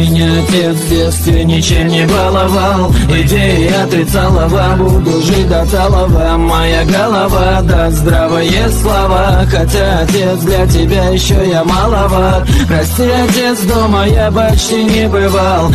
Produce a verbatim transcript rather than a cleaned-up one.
меня отец в детстве ничем не баловал. Идеи отрицалова, буду жить до талого. Моя голова даст здравые слова, хотя, отец, для тебя еще я маловат. Прости, отец, дома я почти не бывал.